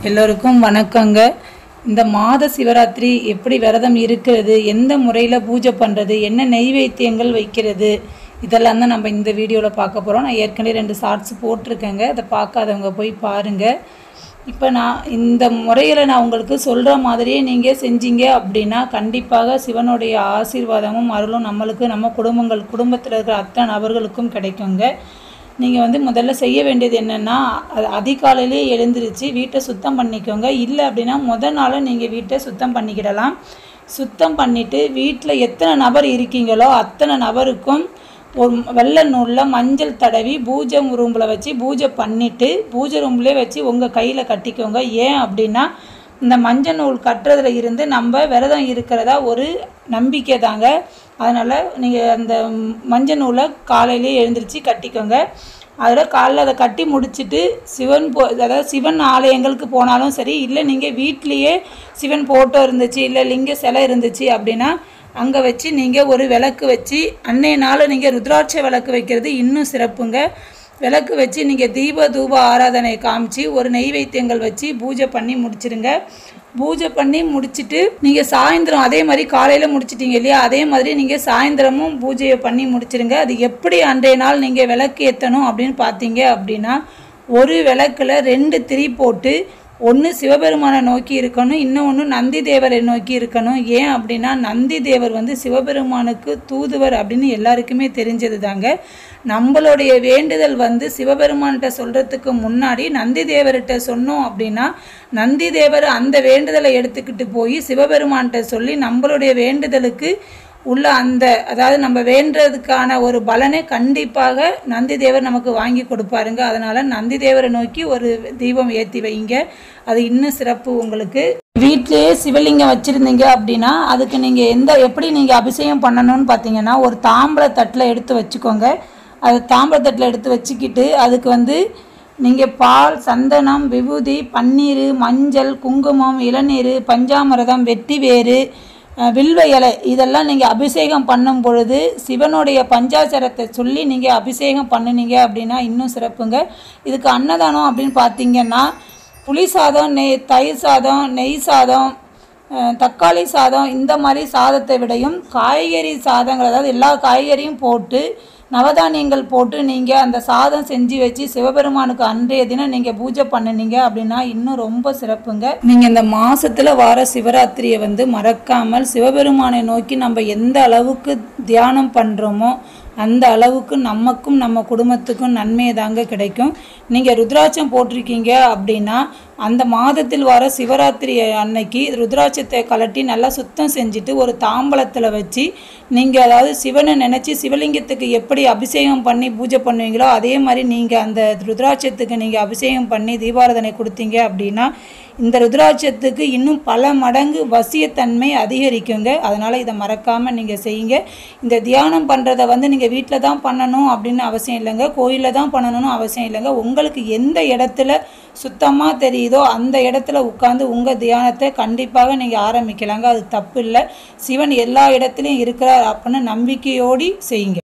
எல்லோருக்கும் வணக்கங்க. இந்த மாத சிவராத்திரி எப்படி விரதம் இருக்கிறது, எந்த முறையில் பூஜை பண்ணுறது, என்ன நெய்வேத்தியங்கள் வைக்கிறது, இதெல்லாம் தான் நம்ம இந்த வீடியோவில் பார்க்க போகிறோம். நான் ஏற்கனவே 2 ஷார்ட்ஸ் போட்டிருக்கேங்க, அதை பார்க்காதவங்க போய் பாருங்கள். இப்போ நான் இந்த முறையில் நான் உங்களுக்கு சொல்கிற மாதிரியே நீங்கள் செஞ்சீங்க அப்படின்னா கண்டிப்பாக சிவனுடைய ஆசீர்வாதமும் அருளும் நம்மளுக்கு, நம்ம குடும்பத்தில் இருக்கிற அத்தனை நபர்களுக்கும் கிடைக்குங்க. நீங்கள் முதல்ல செய்ய வேண்டியது என்னென்னா, அதிகாலையிலே எழுந்திரிச்சு வீட்டை சுத்தம் பண்ணிக்கோங்க. இல்லை அப்படின்னா முதல் நாள் நீங்கள் வீட்டை சுத்தம் பண்ணிக்கிடலாம். சுத்தம் பண்ணிவிட்டு வீட்டில் எத்தனை நபர் இருக்கீங்களோ அத்தனை நபருக்கும் ஒரு வெள்ளை நூலில் மஞ்சள் தடவி பூஜை ரூமில் வச்சு பூஜை பண்ணிவிட்டு பூஜை ரூம்லேயே வச்சு உங்கள் கையில் கட்டிக்கோங்க. ஏன் அப்படின்னா, இந்த மஞ்சள் நூல் கட்டுறதுல இருந்து நம்ம விரதம் இருக்கிறதா ஒரு நம்பிக்கை தாங்க. அதனால் நீங்கள் அந்த மஞ்சள் நூலை காலையிலே எழுந்திரிச்சு கட்டிக்கோங்க. அதோட காலையில் அதை கட்டி முடிச்சுட்டு அதாவது சிவன் ஆலயங்களுக்கு போனாலும் சரி, இல்லை நீங்கள் வீட்லேயே சிவன் ஃபோட்டோ இருந்துச்சு, இல்லை லிங்க சிலை இருந்துச்சு அப்படின்னா அங்கே வச்சு நீங்கள் ஒரு விளக்கு வச்சு அன்னைய நாள் நீங்கள் ருத்ராட்ச விளக்கு வைக்கிறது இன்னும் சிறப்புங்க. விளக்கு வச்சு நீங்கள் தூப ஆராதனை காமிச்சு ஒரு நெய்வேத்தியங்கள் வச்சு பூஜை பண்ணி முடிச்சிடுங்க. பூஜை பண்ணி முடிச்சுட்டு நீங்கள் சாயந்தரம் அதே மாதிரி காலையில் முடிச்சிட்டிங்க இல்லையா, அதே மாதிரி நீங்கள் சாயந்தரமும் பூஜையை பண்ணி முடிச்சிடுங்க. அது எப்படி அன்றைய நாள் நீங்கள் விளக்கு ஏற்றணும் அப்படின்னு பார்த்தீங்க அப்படின்னா, ஒரு விளக்கில் 2 திரி போட்டு ஒன்று சிவபெருமானை நோக்கி இருக்கணும், இன்னொன்று நந்தி தேவரை நோக்கி இருக்கணும். ஏன் அப்படின்னா, நந்தி தேவர் சிவபெருமானுக்கு தூதுவர் அப்படின்னு எல்லாருக்குமே தெரிஞ்சது தாங்க. நம்மளுடைய வேண்டுதல் சிவபெருமான்கிட்ட சொல்கிறதுக்கு முன்னாடி நந்தி தேவர்கிட்ட சொன்னோம் அப்படின்னா, நந்தி தேவர் அந்த வேண்டுதலை எடுத்துக்கிட்டு போய் சிவபெருமான்கிட்ட சொல்லி நம்மளுடைய வேண்டுதலுக்கு உள்ள அதாவது நம்ம வேண்டுறதுக்கான ஒரு பலனை கண்டிப்பாக நந்தி தேவர் நமக்கு வாங்கி கொடுப்பாருங்க. அதனால் நந்தி தேவரை நோக்கி ஒரு தீபம் ஏற்றி வைங்க, அது இன்னும் சிறப்பு. உங்களுக்கு வீட்டிலேயே சிவலிங்கம் வச்சுருந்தீங்க அப்படின்னா அதுக்கு நீங்கள் எப்படி நீங்கள் அபிஷேகம் பண்ணணும்னு பார்த்தீங்கன்னா, ஒரு தாம்பழத்தட்டில் எடுத்து வச்சுக்கோங்க. அது தாம்பழத்தட்டில் எடுத்து வச்சுக்கிட்டு அதுக்கு நீங்கள் பால், சந்தனம், விபூதி, பன்னீர், மஞ்சள், குங்குமம், இளநீர், பஞ்சாமிரதம், வெட்டி வேறு, வில்வ இலை இதெல்லாம் நீங்கள் அபிஷேகம் பண்ணும் பொழுது சிவனுடைய பஞ்சாசரத்தை சொல்லி நீங்கள் அபிஷேகம் பண்ணினீங்க அப்படின்னா இன்னும் சிறப்புங்க. இதுக்கு அன்னதானம் அப்படின்னு பார்த்தீங்கன்னா, புளி சாதம், தயிர் சாதம், நெய் சாதம், தக்காளி சாதம், இந்த மாதிரி சாதத்தை விடையும் காய்கறி சாதங்கள், அதாவது எல்லா காய்கறியும் போட்டு நவதானியங்கள் போட்டு நீங்கள் அந்த சாதம் செஞ்சு வச்சு சிவபெருமானுக்கு அன்றைய தினம் நீங்கள் பூஜை பண்ணினீங்க அப்படின்னா இன்னும் ரொம்ப சிறப்புங்க. நீங்கள் இந்த மாதத்தில் வர சிவராத்திரியை மறக்காமல் சிவபெருமானை நோக்கி நம்ம எந்த அளவுக்கு தியானம் பண்ணுறோமோ அந்த அளவுக்கு நமக்கும் நம்ம குடும்பத்துக்கும் நன்மையை தாங்க கிடைக்கும். நீங்கள் ருத்ராட்சம் போட்டிருக்கீங்க அப்படின்னா அந்த மாதத்தில் வர சிவராத்திரி அன்னைக்கு ருத்ராட்சத்தை கலட்டி நல்லா சுத்தம் செஞ்சுட்டு ஒரு தாம்பலத்தில் வச்சு நீங்கள், அதாவது சிவனை நினச்சி சிவலிங்கத்துக்கு எப்படி அபிஷேகம் பண்ணி பூஜை பண்ணுவீங்களோ அதே மாதிரி நீங்கள் அந்த ருத்ராட்சத்துக்கு நீங்கள் அபிஷேகம் பண்ணி தீபாராதனை கொடுத்தீங்க அப்படின்னா இந்த ருத்ராட்சத்துக்கு இன்னும் பல மடங்கு வசியத்தன்மை அதிகரிக்குங்க. அதனால் இதை மறக்காமல் நீங்கள் செய்யுங்க. இந்த தியானம் பண்ணுறதை நீங்கள் வீட்டில் தான் பண்ணணும் அப்படின்னு அவசியம் இல்லைங்க, கோயிலில் தான் பண்ணணும்னு அவசியம் இல்லைங்க. உங்களுக்கு எந்த இடத்துல சுத்தமாக தெரியுதோ அந்த இடத்துல உட்காந்து உங்கள் தியானத்தை கண்டிப்பாக நீங்கள் ஆரம்பிக்கலாங்க. அது தப்பு இல்லை. சிவன் எல்லா இடத்துலையும் இருக்கிறார் அப்படின்னு நம்பிக்கையோடு செய்யுங்க.